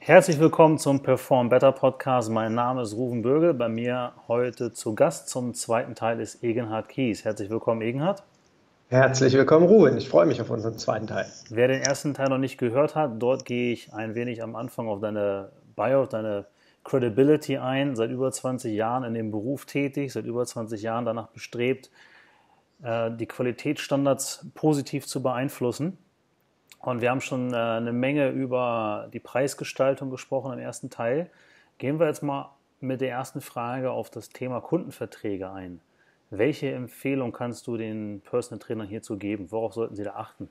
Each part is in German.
Herzlich willkommen zum Perform Better Podcast. Mein Name ist Ruven Bürgel. Bei mir heute zu Gast zum zweiten Teil ist Egenhard Kies. Herzlich willkommen, Egenhard. Herzlich willkommen, Ruven. Ich freue mich auf unseren zweiten Teil. Wer den ersten Teil noch nicht gehört hat, dort gehe ich ein wenig am Anfang auf deine Bio, auf deine Credibility ein. Seit über 20 Jahren in dem Beruf tätig, seit über 20 Jahren danach bestrebt, die Qualitätsstandards positiv zu beeinflussen. Und wir haben schon eine Menge über die Preisgestaltung gesprochen im ersten Teil. Gehen wir jetzt mal mit der ersten Frage auf das Thema Kundenverträge ein. Welche Empfehlung kannst du den Personal Trainern hierzu geben? Worauf sollten sie da achten?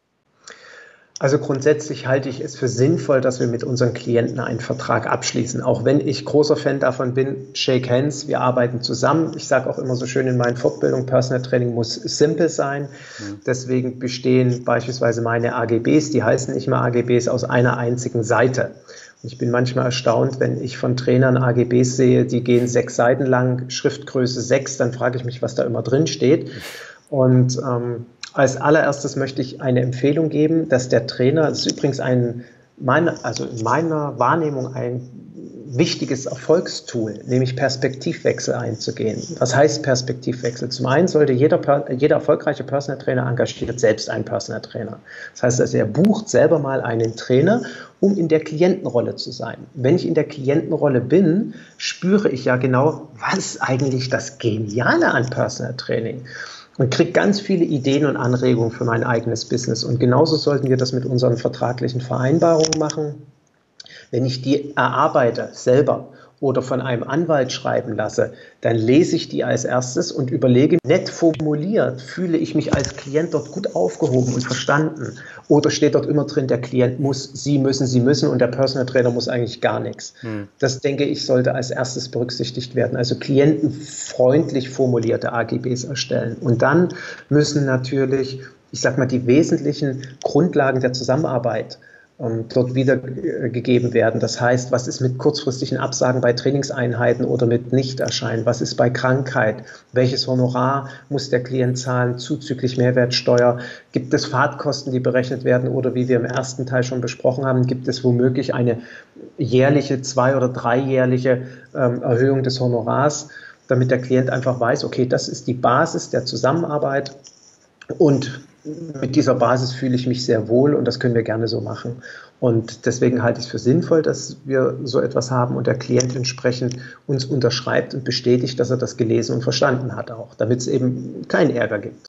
Also grundsätzlich halte ich es für sinnvoll, dass wir mit unseren Klienten einen Vertrag abschließen. Auch wenn ich großer Fan davon bin, shake hands, wir arbeiten zusammen. Ich sage auch immer so schön in meinen Fortbildungen, Personal Training muss simpel sein. Deswegen bestehen beispielsweise meine AGBs, die heißen nicht mehr AGBs, aus einer einzigen Seite. Und ich bin manchmal erstaunt, wenn ich von Trainern AGBs sehe, die gehen 6 Seiten lang, Schriftgröße 6, dann frage ich mich, was da immer drin steht. Und als allererstes möchte ich eine Empfehlung geben, dass der Trainer, das ist übrigens in meiner Wahrnehmung ein wichtiges Erfolgstool, nämlich Perspektivwechsel einzugehen. Was heißt Perspektivwechsel? Zum einen sollte jeder erfolgreiche Personal Trainer engagiert selbst einen Personal Trainer. Das heißt, also er bucht selber mal einen Trainer, um in der Klientenrolle zu sein. Wenn ich in der Klientenrolle bin, spüre ich ja genau, was ist eigentlich das Geniale an Personal Training? Und kriege ganz viele Ideen und Anregungen für mein eigenes Business. Und genauso sollten wir das mit unseren vertraglichen Vereinbarungen machen. Wenn ich die erarbeite selber oder von einem Anwalt schreiben lasse, dann lese ich die als erstes und überlege, nett formuliert, fühle ich mich als Klient dort gut aufgehoben und verstanden? Oder steht dort immer drin, der Klient muss, Sie müssen und der Personal Trainer muss eigentlich gar nichts. Das, denke ich, sollte als erstes berücksichtigt werden. Also klientenfreundlich formulierte AGBs erstellen. Und dann müssen natürlich, ich sag mal, die wesentlichen Grundlagen der Zusammenarbeit dort wiedergegeben werden. Das heißt, was ist mit kurzfristigen Absagen bei Trainingseinheiten oder mit Nichterscheinen? Was ist bei Krankheit? Welches Honorar muss der Klient zahlen zuzüglich Mehrwertsteuer? Gibt es Fahrtkosten, die berechnet werden? Oder wie wir im ersten Teil schon besprochen haben, gibt es womöglich eine jährliche, 2- oder 3-jährliche Erhöhung des Honorars, damit der Klient einfach weiß, okay, das ist die Basis der Zusammenarbeit und mit dieser Basis fühle ich mich sehr wohl und das können wir gerne so machen. Und deswegen halte ich es für sinnvoll, dass wir so etwas haben und der Klient entsprechend uns unterschreibt und bestätigt, dass er das gelesen und verstanden hat auch, damit es eben keinen Ärger gibt.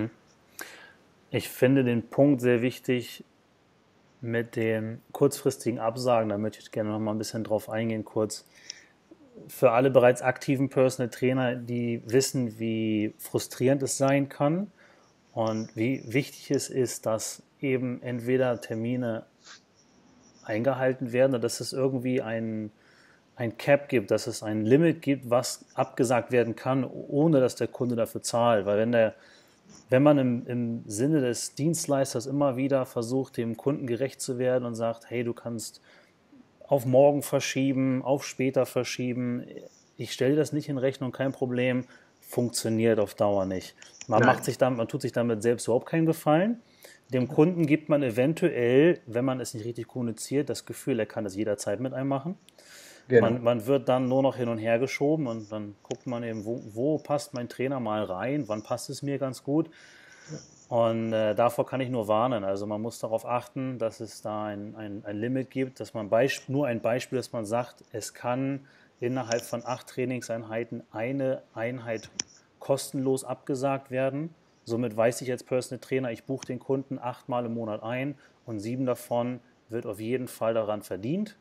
Ich finde den Punkt sehr wichtig mit den kurzfristigen Absagen. Da möchte ich gerne noch mal ein bisschen drauf eingehen kurz. Für alle bereits aktiven Personal Trainer, die wissen, wie frustrierend es sein kann, und wie wichtig es ist, dass eben entweder Termine eingehalten werden oder dass es irgendwie ein Cap gibt, dass es ein Limit gibt, was abgesagt werden kann, ohne dass der Kunde dafür zahlt. Weil wenn man im Sinne des Dienstleisters immer wieder versucht, dem Kunden gerecht zu werden und sagt, hey, du kannst auf morgen verschieben, auf später verschieben, ich stelle dir das nicht in Rechnung, kein Problem, funktioniert auf Dauer nicht. Man tut sich damit selbst überhaupt keinen Gefallen. Dem Kunden gibt man eventuell, wenn man es nicht richtig kommuniziert, das Gefühl, er kann das jederzeit mit einem machen. Genau. Man wird dann nur noch hin und her geschoben und dann guckt man eben, wo passt mein Trainer mal rein, wann passt es mir ganz gut. Und davor kann ich nur warnen. Also man muss darauf achten, dass es da ein Limit gibt, dass man nur ein Beispiel, dass man sagt, es kann innerhalb von 8 Trainingseinheiten eine Einheit kostenlos abgesagt werden. Somit weiß ich als Personal Trainer, ich buche den Kunden 8 Mal im Monat ein und 7 davon wird auf jeden Fall daran verdient.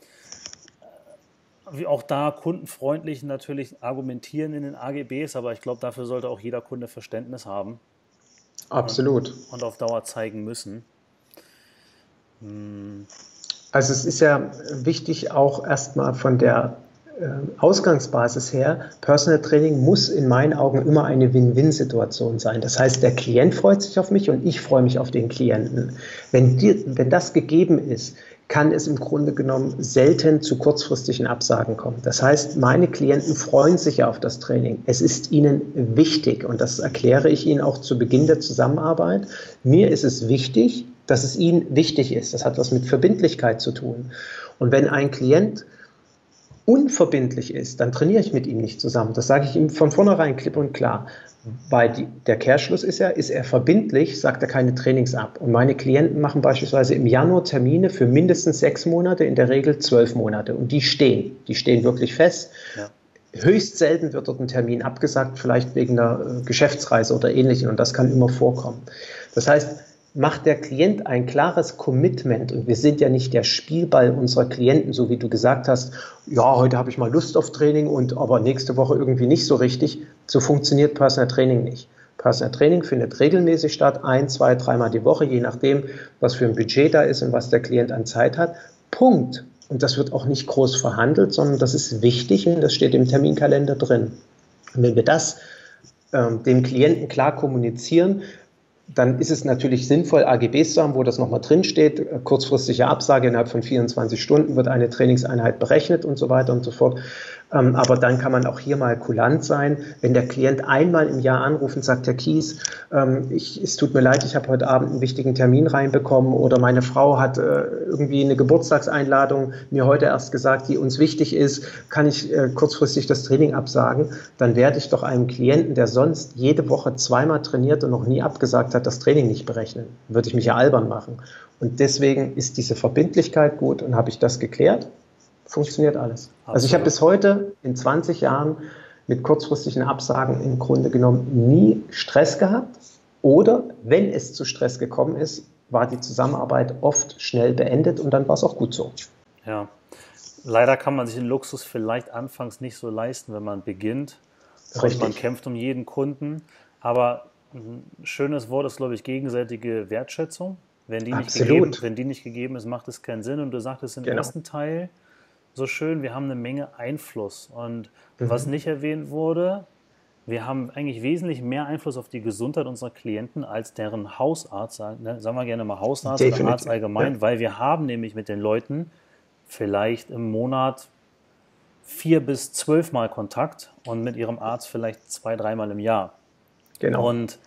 Auch da kundenfreundlich natürlich argumentieren in den AGBs, aber ich glaube, dafür sollte auch jeder Kunde Verständnis haben. Absolut. Und auf Dauer zeigen müssen. Also es ist ja wichtig, auch erstmal von der Ausgangsbasis her, Personal Training muss in meinen Augen immer eine Win-Win-Situation sein. Das heißt, der Klient freut sich auf mich und ich freue mich auf den Klienten. Wenn das gegeben ist, kann es im Grunde genommen selten zu kurzfristigen Absagen kommen. Das heißt, meine Klienten freuen sich auf das Training. Es ist ihnen wichtig und das erkläre ich ihnen auch zu Beginn der Zusammenarbeit. Mir ist es wichtig, dass es ihnen wichtig ist. Das hat was mit Verbindlichkeit zu tun. Und wenn ein Klient unverbindlich ist, dann trainiere ich mit ihm nicht zusammen. Das sage ich ihm von vornherein klipp und klar. Weil der Kehrschluss ist er verbindlich, sagt er keine Trainings ab. Und meine Klienten machen beispielsweise im Januar Termine für mindestens 6 Monate, in der Regel 12 Monate. Und die stehen wirklich fest. Ja. Höchst selten wird dort ein Termin abgesagt, vielleicht wegen einer Geschäftsreise oder Ähnlichem. Und das kann immer vorkommen. Das heißt, macht der Klient ein klares Commitment, und wir sind ja nicht der Spielball unserer Klienten, so wie du gesagt hast, ja, heute habe ich mal Lust auf Training, aber nächste Woche irgendwie nicht so richtig. So funktioniert Personal Training nicht. Personal Training findet regelmäßig statt, 1, 2, 3 Mal die Woche, je nachdem, was für ein Budget da ist und was der Klient an Zeit hat. Punkt. Und das wird auch nicht groß verhandelt, sondern das ist wichtig und das steht im Terminkalender drin. Und wenn wir das dem Klienten klar kommunizieren, dann ist es natürlich sinnvoll, AGBs zu haben, wo das nochmal drinsteht. Kurzfristige Absage innerhalb von 24 Stunden wird eine Trainingseinheit berechnet und so weiter und so fort. Aber dann kann man auch hier mal kulant sein. Wenn der Klient einmal im Jahr anruft und sagt, Herr Kies, es tut mir leid, ich habe heute Abend einen wichtigen Termin reinbekommen oder meine Frau hat irgendwie eine Geburtstagseinladung mir heute erst gesagt, die uns wichtig ist, kann ich kurzfristig das Training absagen, dann werde ich doch einem Klienten, der sonst jede Woche 2-mal trainiert und noch nie abgesagt hat, das Training nicht berechnen. Würde ich mich ja albern machen. Und deswegen ist diese Verbindlichkeit gut und habe ich das geklärt. Funktioniert alles. Absolut. Also ich habe bis heute in 20 Jahren mit kurzfristigen Absagen im Grunde genommen nie Stress gehabt. Oder wenn es zu Stress gekommen ist, war die Zusammenarbeit oft schnell beendet und dann war es auch gut so. Ja, leider kann man sich den Luxus vielleicht anfangs nicht so leisten, wenn man beginnt. Und man kämpft um jeden Kunden. Aber ein schönes Wort ist, glaube ich, gegenseitige Wertschätzung. Wenn die nicht gegeben ist, macht es keinen Sinn. Und du sagtest im ersten Teil so schön, wir haben eine Menge Einfluss. Und was nicht erwähnt wurde, wir haben eigentlich wesentlich mehr Einfluss auf die Gesundheit unserer Klienten als deren Hausarzt, sagen wir gerne mal Hausarzt oder Arzt allgemein, weil wir haben nämlich mit den Leuten vielleicht im Monat 4 bis 12 Mal Kontakt und mit ihrem Arzt vielleicht 2, 3 Mal im Jahr. Genau. Und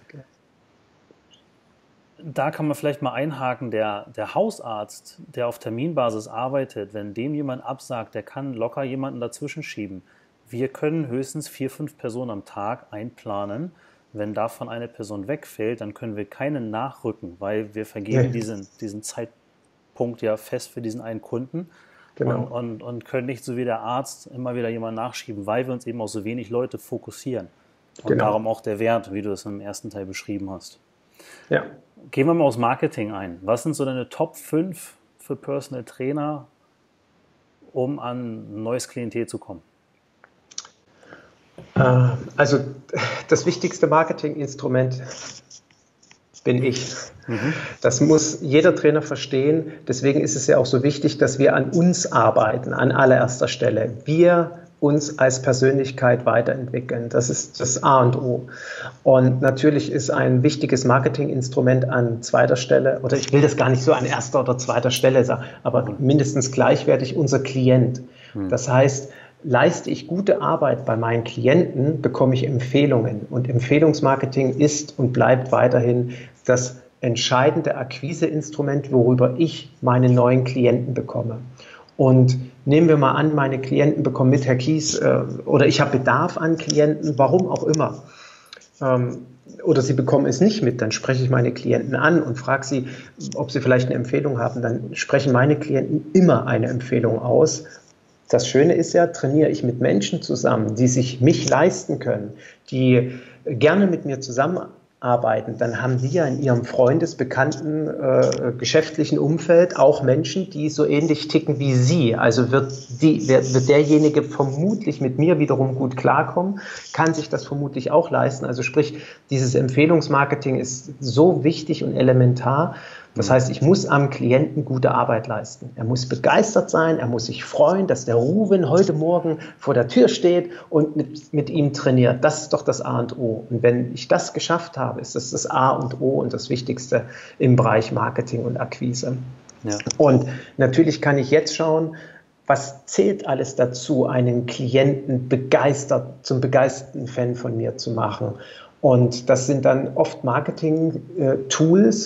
da kann man vielleicht mal einhaken, der Hausarzt, der auf Terminbasis arbeitet, wenn dem jemand absagt, der kann locker jemanden dazwischen schieben. Wir können höchstens 4, 5 Personen am Tag einplanen. Wenn davon eine Person wegfällt, dann können wir keinen nachrücken, weil wir vergeben diesen Zeitpunkt ja fest für diesen einen Kunden. Genau. Und können nicht so wie der Arzt immer wieder jemanden nachschieben, weil wir uns eben auf so wenig Leute fokussieren. Und darum auch der Wert, wie du es im ersten Teil beschrieben hast. Ja. Gehen wir mal aufs Marketing ein. Was sind so deine Top 5 für Personal Trainer, um an ein neues Klientel zu kommen? Also das wichtigste Marketinginstrument bin ich. Das muss jeder Trainer verstehen. Deswegen ist es ja auch so wichtig, dass wir an uns arbeiten, an allererster Stelle. Wir uns als Persönlichkeit weiterentwickeln. Das ist das A und O. Und natürlich ist ein wichtiges Marketinginstrument an zweiter Stelle, oder ich will das gar nicht so an erster oder zweiter Stelle sagen, aber mindestens gleichwertig unser Klient. Das heißt, leiste ich gute Arbeit bei meinen Klienten, bekomme ich Empfehlungen. Und Empfehlungsmarketing ist und bleibt weiterhin das entscheidende Akquiseinstrument, worüber ich meine neuen Klienten bekomme. Und nehmen wir mal an, meine Klienten bekommen mit, Herr Kies, oder ich habe Bedarf an Klienten, warum auch immer. Oder sie bekommen es nicht mit, dann spreche ich meine Klienten an und frage sie, ob sie vielleicht eine Empfehlung haben. Dann sprechen meine Klienten immer eine Empfehlung aus. Das Schöne ist ja, trainiere ich mit Menschen zusammen, die sich mich leisten können, die gerne mit mir zusammenarbeiten, dann haben die ja in ihrem Bekannten, geschäftlichen Umfeld auch Menschen, die so ähnlich ticken wie sie. Also wird derjenige vermutlich mit mir wiederum gut klarkommen, kann sich das vermutlich auch leisten. Also sprich, dieses Empfehlungsmarketing ist so wichtig und elementar. Das heißt, ich muss am Klienten gute Arbeit leisten. Er muss begeistert sein, er muss sich freuen, dass der Ruben heute Morgen vor der Tür steht und mit ihm trainiert. Das ist doch das A und O. Und wenn ich das geschafft habe, ist das das A und O und das Wichtigste im Bereich Marketing und Akquise. Ja. Und natürlich kann ich jetzt schauen, was zählt alles dazu, einen Klienten zum begeisterten Fan von mir zu machen. Und das sind dann oft Marketing-Tools,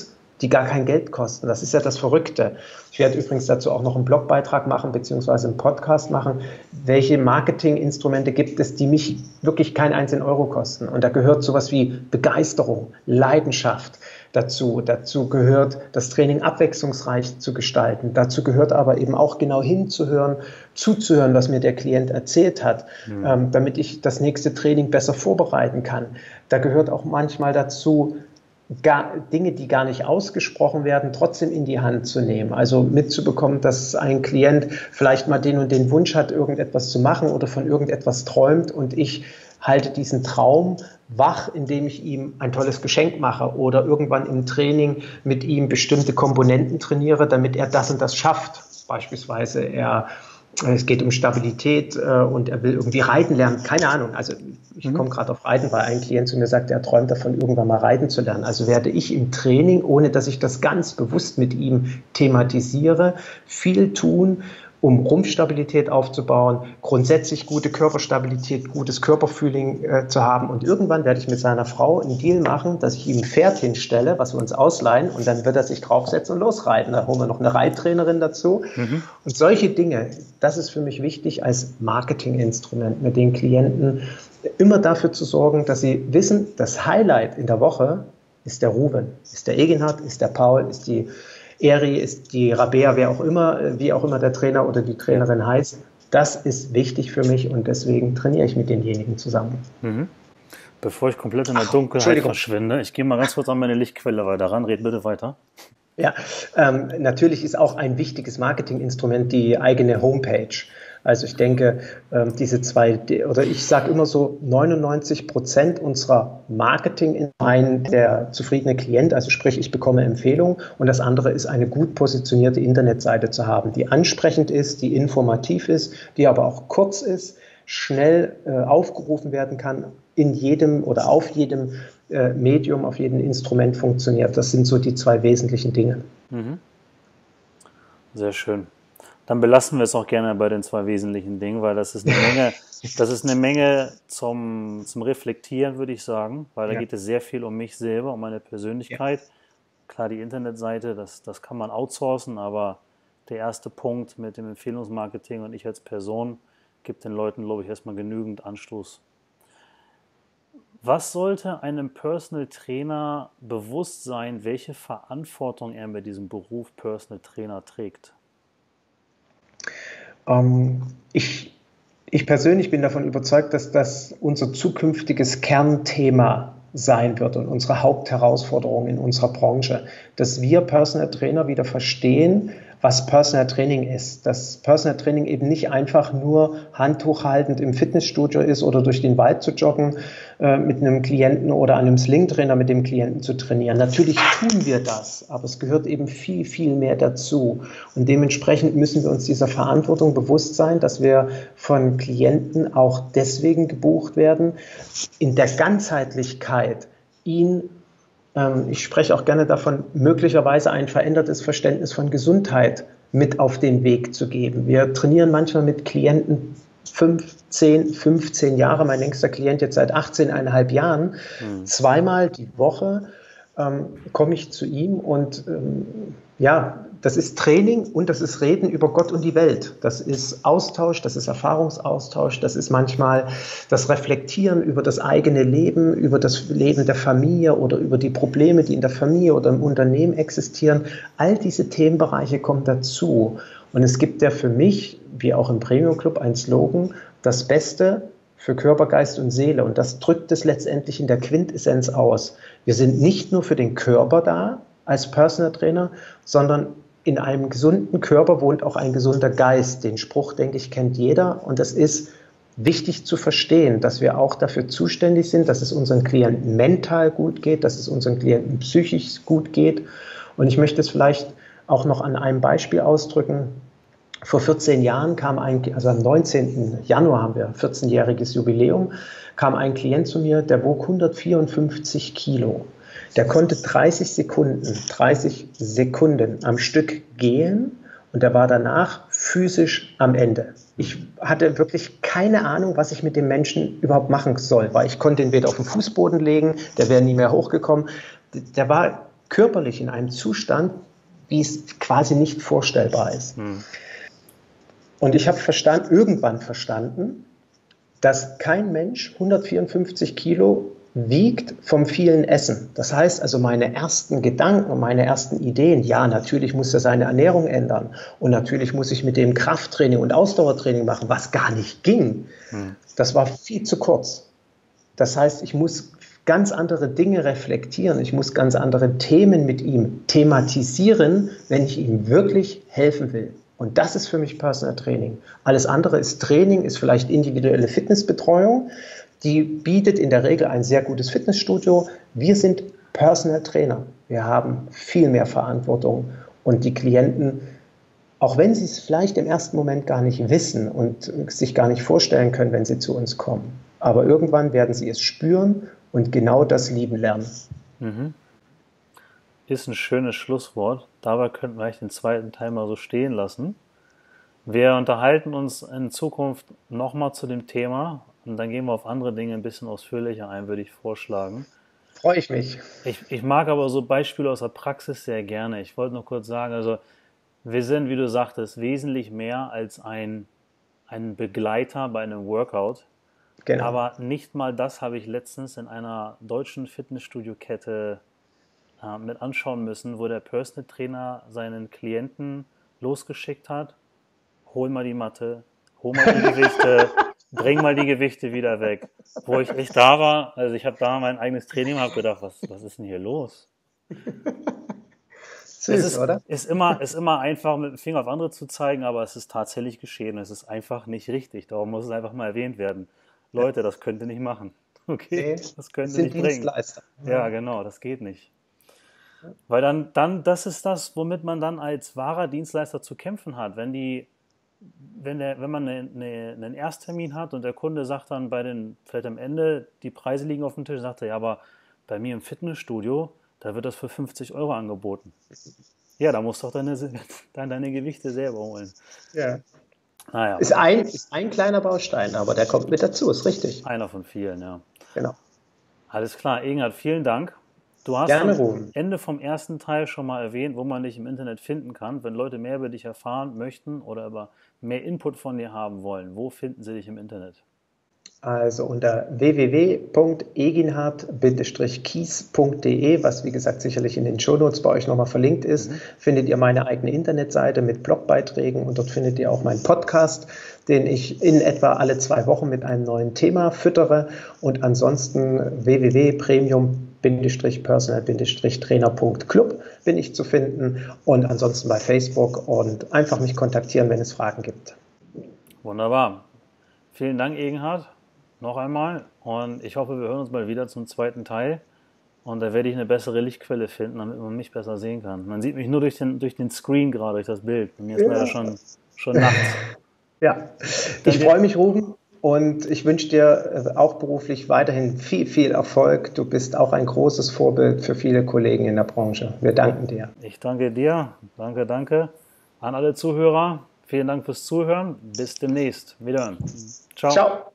die gar kein Geld kosten. Das ist ja das Verrückte. Ich werde übrigens dazu auch noch einen Blogbeitrag machen, beziehungsweise einen Podcast machen. Welche Marketinginstrumente gibt es, die mich wirklich keinen einzigen Euro kosten? Und da gehört sowas wie Begeisterung, Leidenschaft dazu. Dazu gehört das Training abwechslungsreich zu gestalten. Dazu gehört aber eben auch genau hinzuhören, zuzuhören, was mir der Klient erzählt hat, damit ich das nächste Training besser vorbereiten kann. Da gehört auch manchmal dazu, Dinge, die gar nicht ausgesprochen werden, trotzdem in die Hand zu nehmen. Also mitzubekommen, dass ein Klient vielleicht mal den und den Wunsch hat, irgendetwas zu machen oder von irgendetwas träumt und ich halte diesen Traum wach, indem ich ihm ein tolles Geschenk mache oder irgendwann im Training mit ihm bestimmte Komponenten trainiere, damit er das und das schafft. Beispielsweise es geht um Stabilität und er will irgendwie reiten lernen. Keine Ahnung. Also ich komme gerade auf Reiten, weil ein Klient zu mir sagt, er träumt davon, irgendwann mal reiten zu lernen. Also werde ich im Training, ohne dass ich das ganz bewusst mit ihm thematisiere, viel tun, um Rumpfstabilität aufzubauen, grundsätzlich gute Körperstabilität, gutes Körperfeeling zu haben. Und irgendwann werde ich mit seiner Frau einen Deal machen, dass ich ihm ein Pferd hinstelle, was wir uns ausleihen, und dann wird er sich draufsetzen und losreiten. Da holen wir noch eine Reittrainerin dazu. Und solche Dinge, das ist für mich wichtig als Marketinginstrument, mit den Klienten immer dafür zu sorgen, dass sie wissen, das Highlight in der Woche ist der Ruben, ist der Eginhard, ist der Paul, ist die Eri, ist die Rabea, wie auch immer der Trainer oder die Trainerin heißt. Das ist wichtig für mich und deswegen trainiere ich mit denjenigen zusammen. Bevor ich komplett in der Dunkelheit verschwinde, ich gehe mal ganz kurz an meine Lichtquelle weiter ran. Red bitte weiter. Ja, natürlich ist auch ein wichtiges Marketinginstrument die eigene Homepage. Also ich denke, diese oder ich sage immer so, 99% unserer Marketing ist der zufriedene Klient, also sprich, ich bekomme Empfehlungen, und das andere ist, eine gut positionierte Internetseite zu haben, die ansprechend ist, die informativ ist, die aber auch kurz ist, schnell aufgerufen werden kann, in jedem oder auf jedem Medium, auf jedem Instrument funktioniert. Das sind so die zwei wesentlichen Dinge. Sehr schön. Dann belassen wir es auch gerne bei den zwei wesentlichen Dingen, weil das ist eine Menge zum Reflektieren, würde ich sagen, weil da geht es sehr viel um mich selber, um meine Persönlichkeit. Ja. Klar, die Internetseite, das kann man outsourcen, aber der erste Punkt mit dem Empfehlungsmarketing und ich als Person gibt den Leuten, glaube ich, erstmal genügend Anstoß. Was sollte einem Personal Trainer bewusst sein, welche Verantwortung er bei diesem Beruf Personal Trainer trägt? Ich persönlich bin davon überzeugt, dass das unser zukünftiges Kernthema sein wird und unsere Hauptherausforderung in unserer Branche, dass wir Personal Trainer wieder verstehen, was Personal Training ist. Dass Personal Training eben nicht einfach nur handtuchhaltend im Fitnessstudio ist oder durch den Wald zu joggen mit einem Klienten oder einem Slingtrainer mit dem Klienten zu trainieren. Natürlich tun wir das, aber es gehört eben viel, viel mehr dazu. Und dementsprechend müssen wir uns dieser Verantwortung bewusst sein, dass wir von Klienten auch deswegen gebucht werden, in der Ganzheitlichkeit ich spreche auch gerne davon, möglicherweise ein verändertes Verständnis von Gesundheit mit auf den Weg zu geben. Wir trainieren manchmal mit Klienten 5, 10, 15 Jahre. Mein längster Klient jetzt seit 18,5 Jahren. Zweimal die Woche komme ich zu ihm und das ist Training und das ist Reden über Gott und die Welt. Das ist Austausch, das ist Erfahrungsaustausch, das ist manchmal das Reflektieren über das eigene Leben, über das Leben der Familie oder über die Probleme, die in der Familie oder im Unternehmen existieren. All diese Themenbereiche kommen dazu. Und es gibt ja für mich, wie auch im Premium Club, ein Slogan: Das Beste für Körper, Geist und Seele. Und das drückt es letztendlich in der Quintessenz aus. Wir sind nicht nur für den Körper da als Personal Trainer, sondern in einem gesunden Körper wohnt auch ein gesunder Geist. Den Spruch, denke ich, kennt jeder. Und das ist wichtig zu verstehen, dass wir auch dafür zuständig sind, dass es unseren Klienten mental gut geht, dass es unseren Klienten psychisch gut geht. Und ich möchte es vielleicht auch noch an einem Beispiel ausdrücken. Vor 14 Jahren also am 19. Januar haben wir 14-jähriges Jubiläum, kam ein Klient zu mir, der wog 154 Kilo. Der konnte 30 Sekunden am Stück gehen und der war danach physisch am Ende. Ich hatte wirklich keine Ahnung, was ich mit dem Menschen überhaupt machen soll, weil ich konnte ihn weder auf den Fußboden legen, der wäre nie mehr hochgekommen. Der war körperlich in einem Zustand, wie es quasi nicht vorstellbar ist. Und ich habe irgendwann verstanden, dass kein Mensch 154 Kilo wiegt vom vielen Essen. Das heißt also, meine ersten Gedanken und meine ersten Ideen, ja, natürlich muss er seine Ernährung ändern und natürlich muss ich mit dem Krafttraining und Ausdauertraining machen, was gar nicht ging. Das war viel zu kurz. Das heißt, ich muss ganz andere Dinge reflektieren, ich muss ganz andere Themen mit ihm thematisieren, wenn ich ihm wirklich helfen will. Und das ist für mich Personal Training. Alles andere ist Training, ist vielleicht individuelle Fitnessbetreuung. Die bietet in der Regel ein sehr gutes Fitnessstudio. Wir sind Personal Trainer. Wir haben viel mehr Verantwortung. Und die Klienten, auch wenn sie es vielleicht im ersten Moment gar nicht wissen und sich gar nicht vorstellen können, wenn sie zu uns kommen, aber irgendwann werden sie es spüren und genau das lieben lernen. Ist ein schönes Schlusswort. Dabei könnten wir den zweiten Teil mal so stehen lassen. Wir unterhalten uns in Zukunft nochmal zu dem Thema und dann gehen wir auf andere Dinge ein bisschen ausführlicher ein, würde ich vorschlagen. Freue ich mich. Ich mag aber so Beispiele aus der Praxis sehr gerne. Ich wollte nur kurz sagen, also wir sind, wie du sagtest, wesentlich mehr als ein Begleiter bei einem Workout. Genau. Aber nicht mal das habe ich letztens in einer deutschen Fitnessstudio-Kette mit anschauen müssen, wo der Personal Trainer seinen Klienten losgeschickt hat: hol mal die Matte, hol mal die Gewichte, bring mal die Gewichte wieder weg. Wo ich echt da war, also ich habe da mein eigenes Training und habe gedacht, was ist denn hier los? Süß, oder? Ist immer einfach mit dem Finger auf andere zu zeigen, aber es ist tatsächlich geschehen. Es ist einfach nicht richtig. Darum muss es einfach mal erwähnt werden. Leute, das könnt ihr nicht machen. Okay, Nee, das könnt ihr sind nicht bringen. Dienstleister. Ja, genau, das geht nicht. Weil das ist das, womit man dann als wahrer Dienstleister zu kämpfen hat. Wenn man einen Ersttermin hat und der Kunde sagt dann vielleicht am Ende, die Preise liegen auf dem Tisch, sagt er, ja, aber bei mir im Fitnessstudio, da wird das für 50 Euro angeboten. Ja, da musst du doch deine Gewichte selber holen. Ja. Naja, Ist ein kleiner Baustein, aber der kommt mit dazu, ist richtig. einer von vielen, ja. Genau. Alles klar, Egenhard, vielen Dank. Du hast Gerne, am Ruben. Ende vom ersten Teil schon mal erwähnt, wo man dich im Internet finden kann. Wenn Leute mehr über dich erfahren möchten oder aber mehr Input von dir haben wollen, wo finden sie dich im Internet? Also unter www.eginhard-kies.de, was wie gesagt sicherlich in den Shownotes bei euch nochmal verlinkt ist, findet ihr meine eigene Internetseite mit Blogbeiträgen und dort findet ihr auch meinen Podcast, den ich in etwa alle 2 Wochen mit einem neuen Thema füttere, und ansonsten www.premium-personal-trainer.club bin ich zu finden und ansonsten bei Facebook, und einfach mich kontaktieren, wenn es Fragen gibt. Wunderbar. Vielen Dank, Egenhard, noch einmal, und ich hoffe, wir hören uns mal wieder zum zweiten Teil, und da werde ich eine bessere Lichtquelle finden, damit man mich besser sehen kann. Man sieht mich nur durch den Screen gerade, durch das Bild. Bei mir ist leider schon nachts. Ja, ich freue mich, Ruben, und ich wünsche dir auch beruflich weiterhin viel, viel Erfolg. Du bist auch ein großes Vorbild für viele Kollegen in der Branche. Wir danken dir. Ich danke dir. Danke. An alle Zuhörer, vielen Dank fürs Zuhören. Bis demnächst. Wiederhören. Ciao. Ciao.